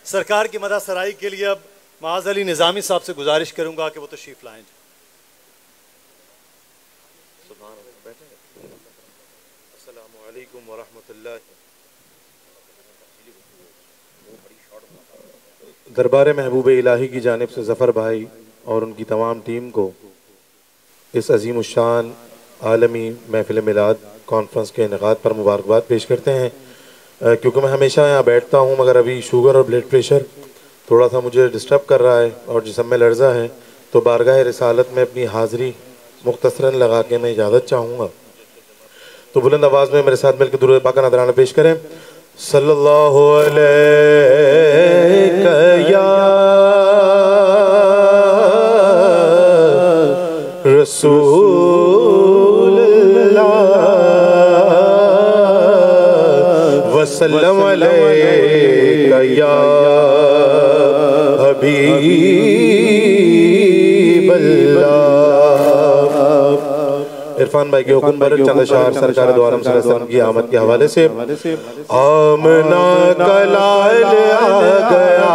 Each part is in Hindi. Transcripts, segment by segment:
सरकार की मदद सराई के लिए अब माज़ अली निज़ामी साहब से गुजारिश करूंगा कि वो तशरीफ लाएं। अस्सलामुअलैकुम वरहमतुल्लाह। दरबार महबूब इलाही की जानिब से ज़फ़र भाई और उनकी तमाम टीम को इस अजीम उशान आलमी महफिल मिलाद कॉन्फ्रेंस के इनेकाद पर मुबारकबाद पेश करते हैं। क्योंकि मैं हमेशा यहाँ बैठता हूँ मगर अभी शुगर और ब्लड प्रेशर थोड़ा सा मुझे डिस्टर्ब कर रहा है और जिस्म में लर्जा है, तो बारगाह रिसालत में अपनी हाज़िरी मुख्तसरन लगा के मैं इजाज़त चाहूँगा। तो बुलंद आवाज़ में मेरे साथ मिलकर दुरूद पाक का नज़राना पेश करें। सल्लल्लाहु अलैहि या रसूलल्लाह वसल्लम अलैका या हबीबल्लाह। इरफान भाई के हुक्म पर चंद अशआर सरकार दो आलम सल्लल्लाहु अलैहि वसल्लम की आमद के हवाले से। आमना का लाल आ गया,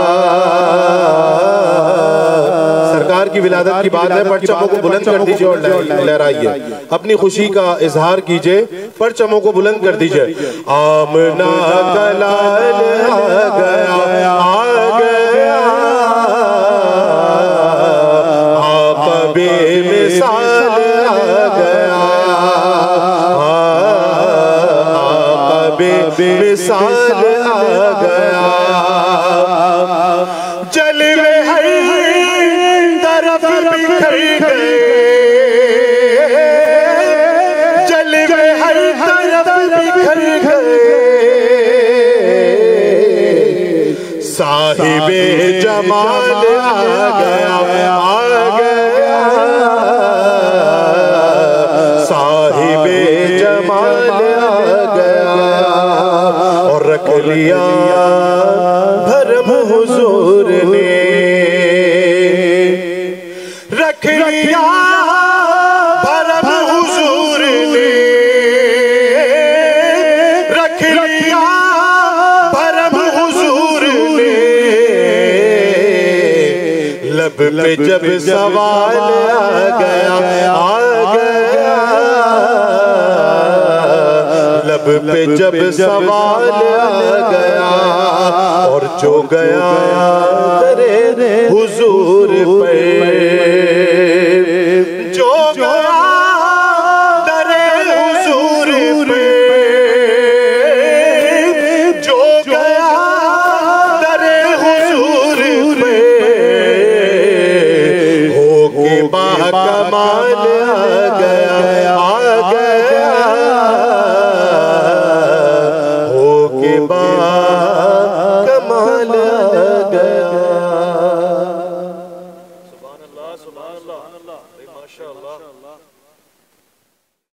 सरकार की विलादत की बात है, परचमों को बुलंद कर दीजिए और लहराइए, अपनी खुशी का इजहार कीजिए, परचमों को बुलंद कर दीजिए। आमना का लाल आ गया, आ गया आप बेमिसाल आ गया, आप बेमिसाल आ गया। जलवे हर तरफ बिखर गए, जलवे हर तरफ बिखर गए, साहिबे जमाल आ गया, आ गया साहिबे जमाल आ गया। और रख लिया भरम हुजूर ने, रख लिया भरम हुजूर ने, रख लिया भरम हुजूर ने। लब पे जब सवाल आ गया, आ गया लब पे जब सवाल आ गया। और जो गया तेरे हुजूर पे, जो गया तेरे हुजूर पे, जो गया तेरे हुजूर पे, हो के बाकमाल